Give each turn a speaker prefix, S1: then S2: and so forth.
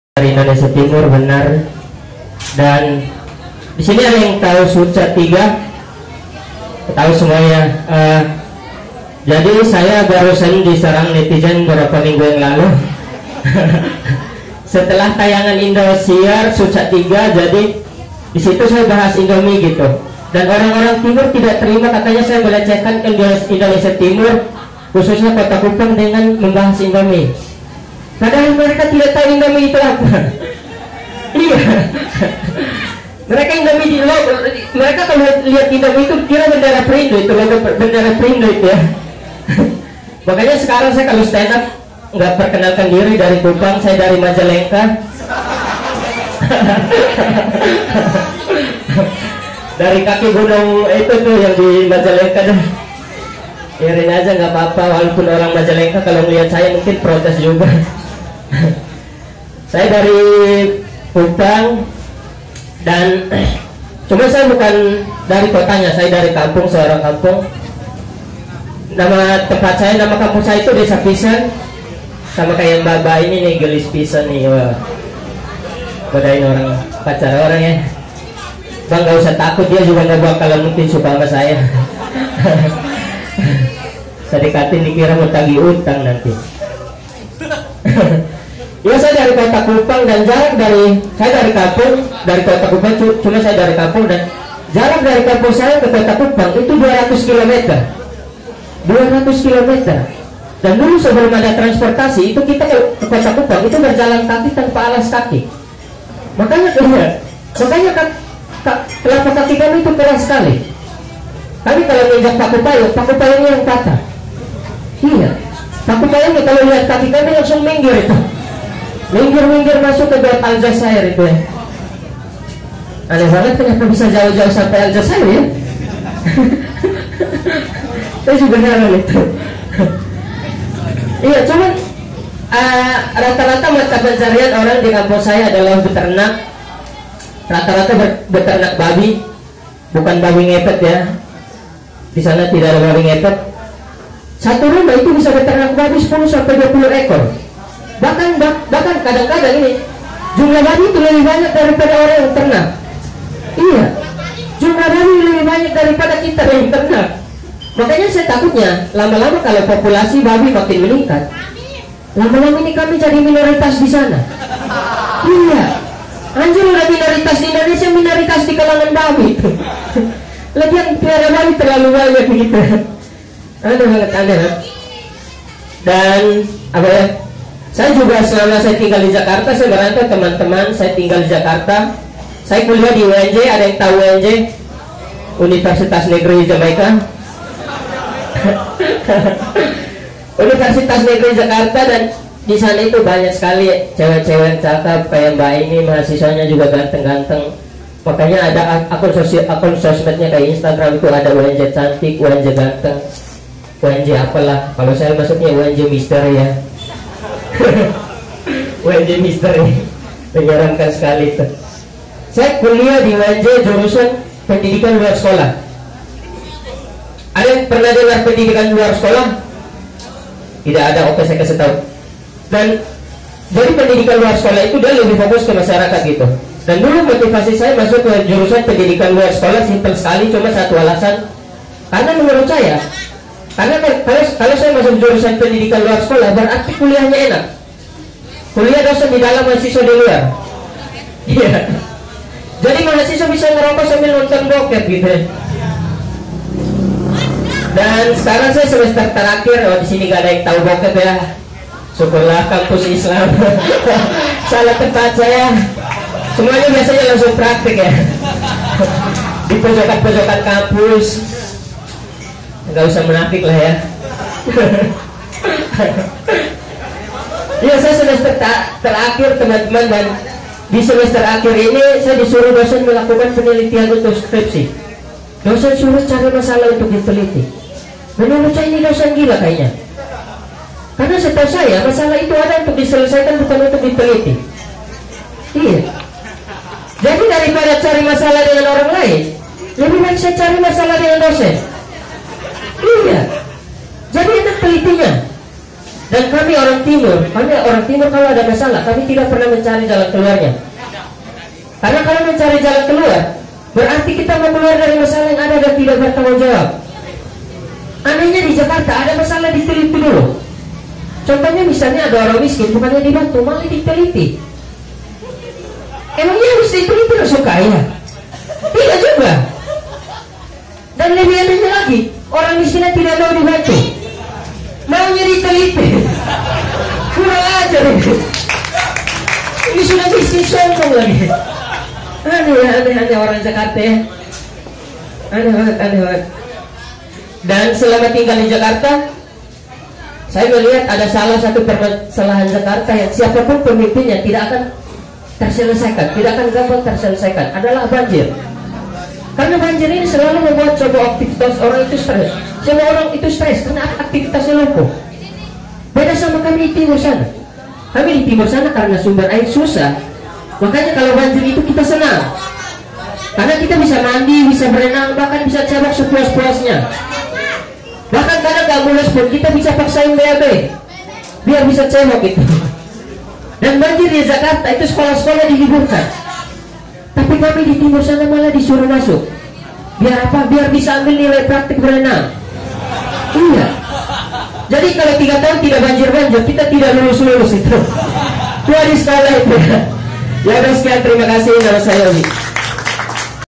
S1: dari Indonesia Timur, benar. Dan di sini ada yang tahu Suca 3, tahu semuanya. Jadi saya barusan diserang netizen beberapa minggu yang lalu. Setelah tayangan Indosiar Suca 3, jadi di situ saya bahas Indomie gitu. Dan orang-orang Timur tidak terima, katanya saya melecehkan Indonesia Timur, khususnya Kota Kupang, dengan membahas Indomie. Padahal mereka tidak tahu Indomie itu apa. Iya. Mereka kalau lihat Indomie itu kira bendera Perindo, itu logo bendera Perindo itu ya. Makanya sekarang saya kalau stand up nggak perkenalkan diri dari Kupang, saya dari Majalengka. Dari kaki gunung itu tuh yang di Majalengka deh. Irin aja nggak apa-apa, walaupun orang Majalengka kalau melihat saya mungkin protes juga. Saya dari Kupang, dan cuma saya bukan dari kotanya, saya dari kampung, seorang kampung. Nama tempat saya, nama kampung saya itu Desa Pisan. Sama kayak Mbak ini nih, Gelis Pisan nih. Wah, godain orang, pacar orang ya. Bang gak usah takut, dia juga gak bakalan mungkin suka sama saya. Saya dikatin dikira mau tagih utang nanti. Ya, saya dari Kota Kupang, dan jarak saya dari kampung, dari Kota Kupang, cuma saya dari kampung, dan jarak dari kampung saya ke Kota Kupang itu 200 km. 200 km. Dan dulu sebelum ada transportasi, itu kita ke Kota Kupang itu berjalan kaki tanpa alas kaki. Makanya kan telapak kaki kami itu keras sekali. Kami kalau menginjak paku payungnya yang patah. Iya, paku payungnya kalau lihat kaki kami langsung minggir itu. Minggir masuk ke Gat Aljazair itu ya. Aneh banget, kenapa bisa jauh-jauh sampai Aljazair ya. Saya juga heran itu. Iya, cuman rata-rata mata pencarian orang di kampung saya adalah beternak. Rata-rata beternak babi, bukan babi ngepet ya. Di sana tidak ada babi ngepet. Satu rumah itu bisa beternak babi 10 sampai 20 ekor. Bahkan kadang-kadang ini jumlah babi itu lebih banyak daripada orang yang ternak. Iya, jumlah babi lebih banyak daripada kita yang ternak. Makanya saya takutnya lama-lama kalau populasi babi makin meningkat, lama-lama ini kami jadi minoritas di sana. Iya, anjir, udah minoritas di Indonesia, minoritas di kalangan babi. Lagian pelihara babi terlalu banyak begitu. Aneh banget. Dan apa ya? Saya juga selama saya tinggal di Jakarta, saya merantau teman-teman, saya tinggal di Jakarta. Saya kuliah di UNJ, ada yang tahu UNJ? Universitas Negeri Jamaika. Universitas Negeri Jakarta, dan di sana itu banyak sekali cewek-cewek cakep kayak Mbak ini, mahasiswanya juga ganteng-ganteng. Makanya ada akun sosmednya kayak Instagram itu ada UNJ cantik, UNJ ganteng, UNJ apalah. Kalau saya maksudnya UNJ misteri ya. UNJ misteri, menyeramkan sekali itu. Saya kuliah di UNJ jurusan pendidikan luar sekolah. Ada yang pernah dengar pendidikan luar sekolah? Tidak ada, oke saya kasih tahu. Dan jadi pendidikan luar sekolah itu dia lebih fokus ke masyarakat gitu. Dan dulu motivasi saya masuk ke jurusan pendidikan luar sekolah simpel sekali, cuma satu alasan. Karena menurut saya, kalau saya masuk jurusan pendidikan luar sekolah, berarti kuliahnya enak. Kuliah dosen di dalam, mahasiswa di luar. Iya. Jadi mahasiswa bisa ngerokok sambil nonton bokep gitu. Dan sekarang saya semester terakhir, di sini gak ada yang tahu bokep ya. Syukurlah, kampus Islam. Salah tempat saya. Semuanya biasanya langsung praktik ya. Di pojokan-pojokan kampus. Nggak usah menafik lah ya. Ya, saya semester terakhir teman-teman, dan di semester akhir ini saya disuruh dosen melakukan penelitian untuk skripsi. Dosen suruh cari masalah untuk diteliti. Menurut saya ini dosen gila kayaknya. Karena setahu saya masalah itu ada untuk diselesaikan, bukan untuk diteliti. Iya. Jadi daripada cari masalah dengan orang lain, lebih baik saya cari masalah dengan dosen. Iya. Jadi enak telitinya. Dan kami orang timur kalau ada masalah, kami tidak pernah mencari jalan keluarnya. Karena kalau mencari jalan keluar, berarti kita mau keluar dari masalah yang ada dan tidak bertanggung jawab. Anehnya di Jakarta ada masalah diteliti dulu. Contohnya misalnya ada orang miskin, bukannya dibantu, malah diteliti. Emangnya harus diteliti langsung kaya? Tidak juga. Dan lebih anehnya lagi, orang miskinnya tidak mau dibantu, maunya diteliti. Kurang ajar ini. Ini sudah miskin sombong lagi. Aneh orang Jakarta ya. Aneh banget. Dan selama tinggal di Jakarta, saya melihat ada salah satu permasalahan Jakarta yang siapapun pemimpinnya tidak akan terselesaikan, tidak akan gampang terselesaikan, adalah banjir. Karena banjir ini selalu membuat coba aktivitas orang itu stres. Semua orang itu stres karena aktivitasnya lumpuh. Beda sama kami di timur sana. Kami di timur sana karena sumber air susah, makanya kalau banjir itu kita senang. Karena kita bisa mandi, bisa berenang, bahkan bisa cebok sepuas-puasnya. Bahkan kadang gak mulus pun kita bisa paksain BAB biar bisa cebok itu. Dan banjir di Jakarta itu sekolah-sekolah diliburkan, tapi kami di timur sana malah disuruh masuk. Biar apa? Biar bisa ambil nilai praktik berenang. Iya. Jadi kalau 3 tahun tidak banjir-banjir, kita tidak lulus-lulus itu. Dua di sekolah itu. Ya udah, sekian, terima kasih. Nama saya Oli.